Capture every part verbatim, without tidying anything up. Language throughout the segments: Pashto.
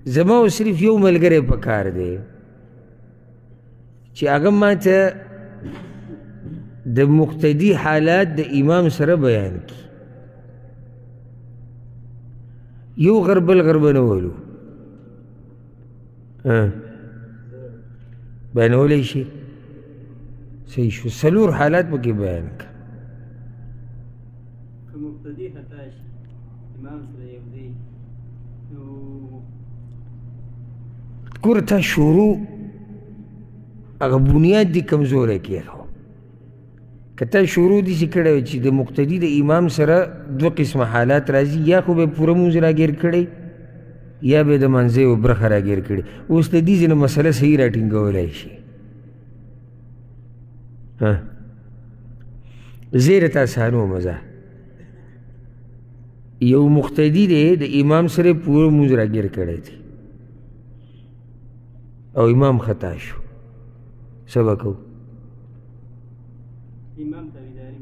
زما او صرف یو ملګری پکار دی چې هغه ماته د مقتدي حالات د امام سره بیان کړي. یو غر بل غر به نه ولو بیانولی شي. صحیح شو. څلور حالات پکې بیان کړه. که مقتدي خطا شي امام سره یو دی نو ګوره تا شروع هغه بنیاد دې کمزوری کېښو. که تا شروع داسې کړی وی چې د مقتدي د امام سره دوه قسمه حالات راځي، یا خو به یې پوره مونځ راګیر کړی یا به د منځه یو برخه راګیر کړي. اوس د دې ځینې مسله صحیح راټینګولی شي. زیره تا سانو مزه یو مقتدي دی د امام سره پوره مونځ راګیر کړی دی او امام خطا شو، څه به کوو؟ امام تابعداري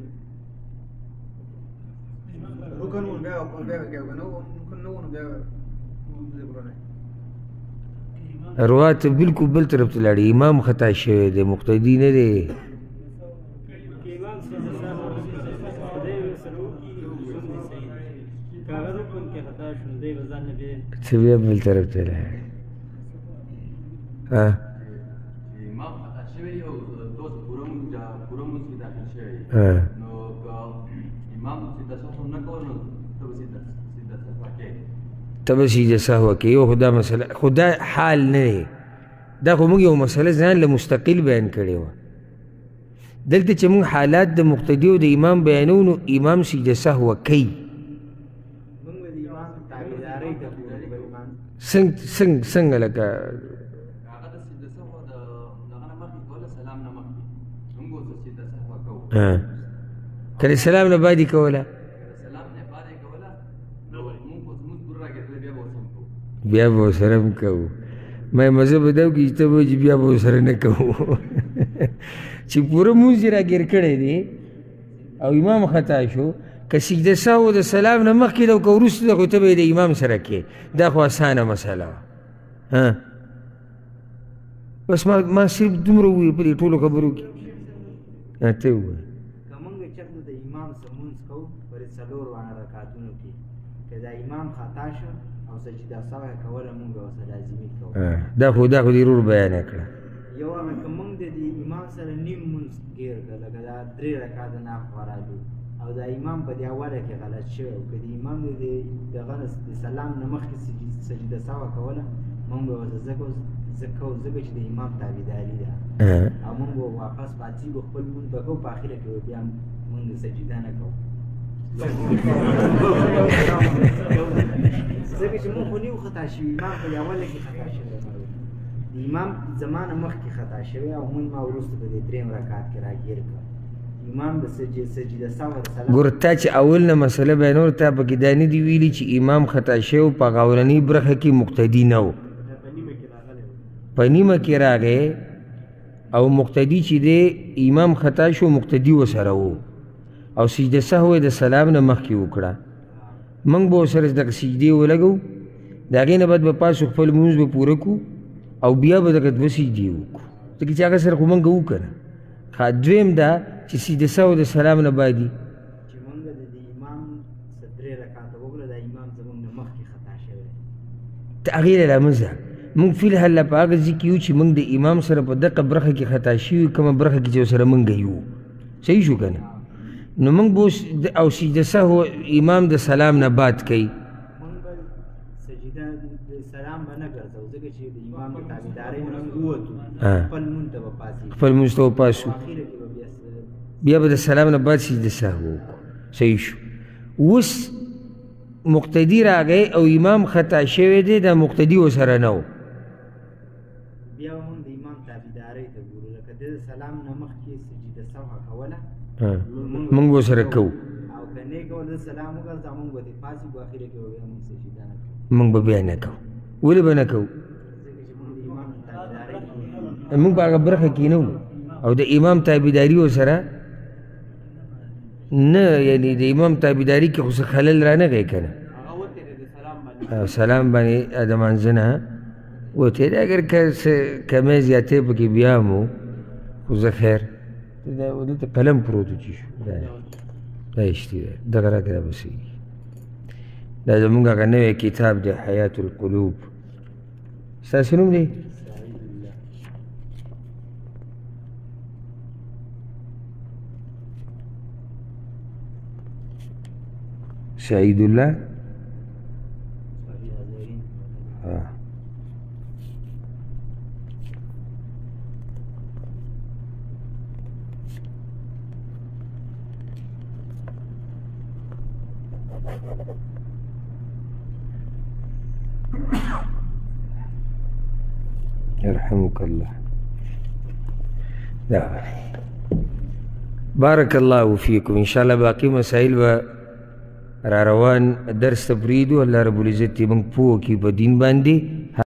رکن ون بیا بیا بیا نو رکن نو بیا روات بالکل بل طرف ته لاړې. امام خطا شوی دی، مقتدي نه دی. څه بیا بل طرف ته لاړې. امام خطا شوی او دوست پوره مونځ پوره مونځ کې داخل شوی نو که امام سیده سهو نه کول نو ته به سیده سیده سهو کوې ته به سیده سهو کوې. یو خو دا مسله خو دا حال نه دی. دا خو موږ یو مسله ځان له مستقل بیان کړې وه. دلته چې موږ حالات د مقتدي او د امام بیانوو نو امام سیده سهو کوي. څنګه څنګه څنګه لکه که د سلام نه بعد یې کوله بیا به ورسره هم کوو. ما مزه به دا وکړي چې ته به وایي چې بیا به ورسره نه کوو چې پوره مونځ یې راګیر کړی دی او امام خطا شو. که سجده سهو د سلام نه مخکې ده او که وروسته ده خو ته به یې د امام سره کې. دا خو اسانه مسله وه. بس ما ما صرف دومره ووایي په دې ټولو خبرو کې. ته ووایه که موږ چېرته د امام سره مونځ کوو پرې څلور واړه رکعتونو کې که دا امام خطا شو او سجده سهو کوله موږ به ورسره لازمي کوو. دا خو دا خو دې ورور بیانه کړه. یو هغه که موږ د دې امام سره نیم مونځ ګیر کړه لکه دا درې رکعته ناخوا راځو او دا امام په دې اوله کې غلط شوی او که د امام د دغه د سلام نه مخکې سجده سهو کوله موږ به ورته ځکه کوو ځکه چې د امام تابعداري ده او موږ به واپس پاڅېږو خپل مونځ به کوو په اخره کې به بیا موږ سجده نه کوو ځکه چې موږ خو نه یو خطا شوي امام په دې اوله کې خطا شوی د امام زمانه مخکې خطا شوی او موږ ما وروسته په دې درېیم رکعت کې راګیر کړه. امام د سجده سهو د سلام ګوره تا چې اول نه مسله بیانول تا پکې دا نه دي ویلي چې امام خطا شوی په هغه اولنۍ برخه کې مقتدي نه و، په نیمه کې راغی او مقتدي چې دی امام خطا شو مقتدي ورسره و او سجده سهو یې د سلام نه مخکې وکړه. موږ به ورسره دغه سجدې ولګو، د هغې نه بعد به پاسو خپل لمونځ به پوره کړو او بیا به دغه دوه سجدې وکړو ځکه چې هغه سره خو موږ وو که نه. دویم دا چې سجده سهو د سلام نه بعد چې موږ د امام درې رکعته وکړه دا امام زموږ نه مخکې خطا شوی ته هغې له لامزه موږ فی الحال په هغه ځای کې یو چې موږ د امام سره په دغه برخه کې خطا شوي کومه برخه کې چې ورسره موږ یو. صحیح شو که نه؟ نو موږ به اوس او سجده سهو امام د سلام نه بعد کوي. موږ به سجده د سلام به نه ګرځو ځکه چې د امام د تابعدارۍ نه موږ ووتو خپل مونځ ته به پاڅېږو خپل مونځ ته به پاسو اخره کې به بیا بیا به د سلام نه بعد سجده سهو وکړو. صحیح شو. اوس مقتدي راغی او امام خطا شوی دی دا مقتدي ورسره نه و بیا به موږ د امام تابعدارۍ ته ګورو لکه د سلام نه مخکې سجده سهو کوله موږ به ورسره کوو او که نه یې کوله د سلام وګرځه موږ به ترې پاڅېږو اخره کې به بیا موږ سجده نه کوو. موږ به بیا نه کوو. ولې به نه کوو؟ ځکه چې موږ د امام تابعدارۍ موږ په هغه برخه کې نه وو او د امام تابعداري ورسره نه، یعنې د امام تابعداري کې خو څه خلل رانغی که نه. سلام باندې ادمانځنه وته دا اگر کمې زیاتې پکې بیا مو خو زه خیر دا دلته قلم پروت و چې شو دا دا اشتي ده دغه راکړه بس دا زمونږ هغه نوی کتاب دی حیات القلوب ستاسو نوم دی سعید الله ها يرحمك الله. لا بارك الله فيكم إن شاء الله باقي مسائل و را روان درس تبريد والله رب العزت من پوه کی په دین باندې